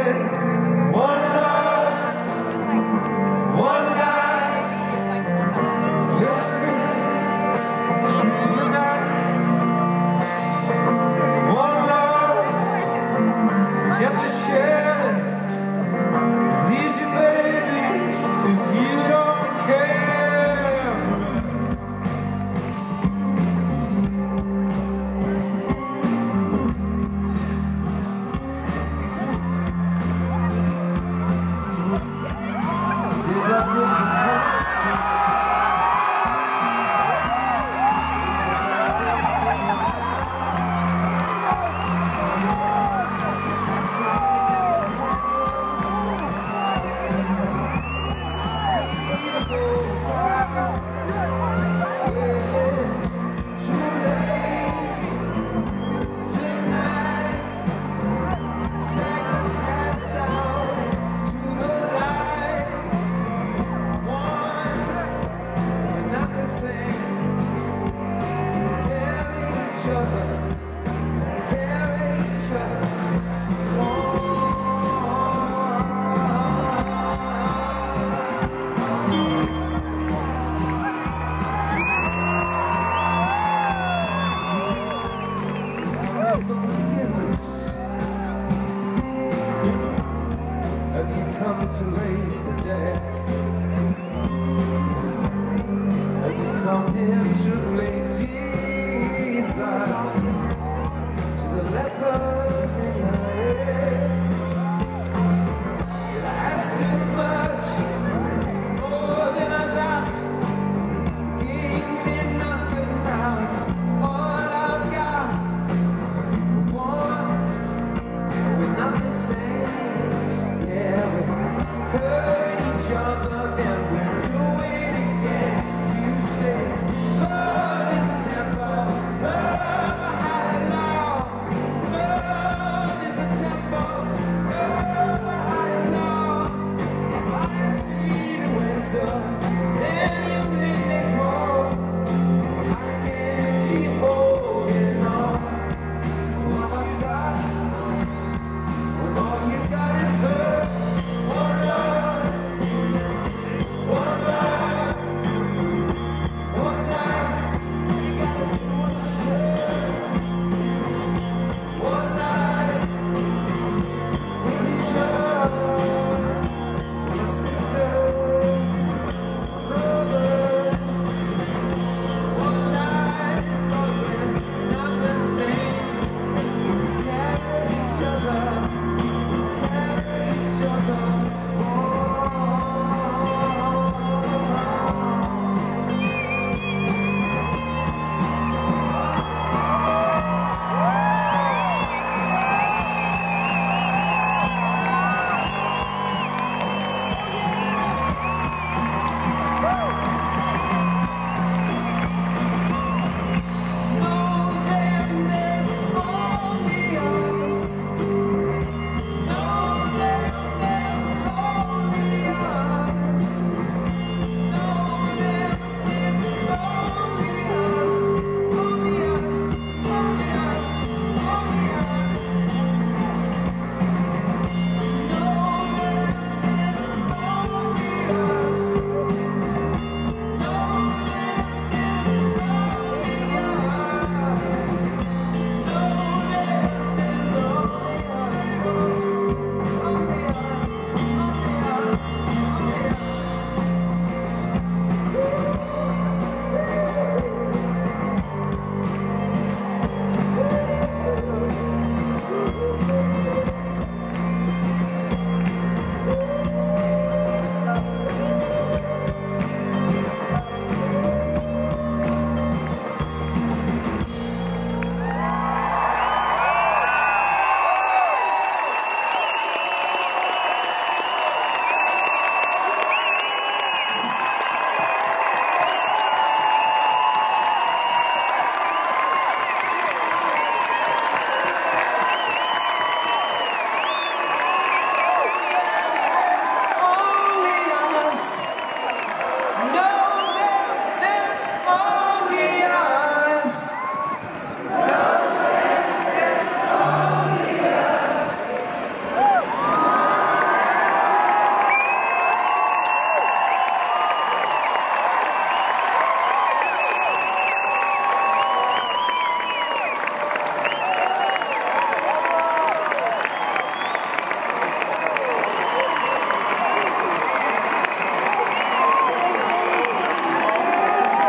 one love, one life. Let's meet tonight. One love, get to share it. Easy, baby, if you don't care. Have you come to raise the dead? Have you come here to play Jesus to the lepers in your head? Did I ask too much, more than I got? Give me nothing now, it's all I've got. One, we're not the same. Yeah, we hurt each other, then we do it again. You say love is a tempo, love a high law. Love is a tempo, love a high law. Ice sweet winter.